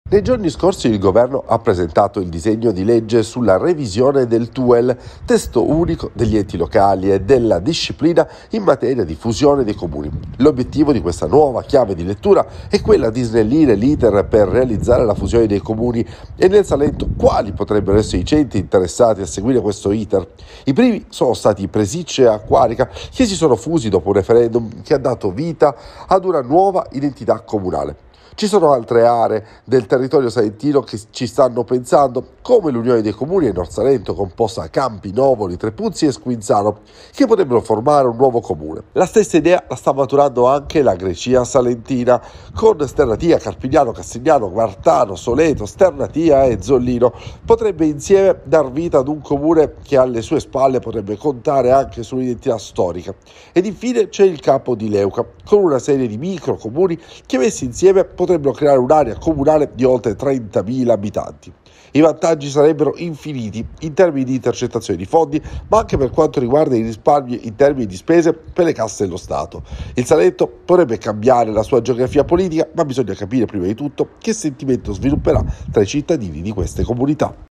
Nei giorni scorsi il governo ha presentato il disegno di legge sulla revisione del TUEL, testo unico degli enti locali e della disciplina in materia di fusione dei comuni. L'obiettivo di questa nuova chiave di lettura è quella di snellire l'iter per realizzare la fusione dei comuni e nel Salento quali potrebbero essere i centri interessati a seguire questo iter. I primi sono stati Presicce e Acquarica, che si sono fusi dopo un referendum che ha dato vita ad una nuova identità comunale. Ci sono altre aree del territorio salentino che ci stanno pensando, come l'Unione dei Comuni e Nord Salento, composta da Campi, Novoli, Trepuzzi e Squinzano, che potrebbero formare un nuovo comune. La stessa idea la sta maturando anche la Grecia salentina, con Sternatia, Carpignano, Castigliano, Guartano, Soleto, Sternatia e Zollino. Potrebbe insieme dar vita ad un comune che alle sue spalle potrebbe contare anche sull'identità storica. Ed infine c'è il capo di Leuca, con una serie di microcomuni che messi insieme potrebbero creare un'area comunale di oltre 30.000 abitanti. I vantaggi sarebbero infiniti in termini di intercettazione di fondi, ma anche per quanto riguarda i risparmi in termini di spese per le casse dello Stato. Il Salento potrebbe cambiare la sua geografia politica, ma bisogna capire prima di tutto che sentimento svilupperà tra i cittadini di queste comunità.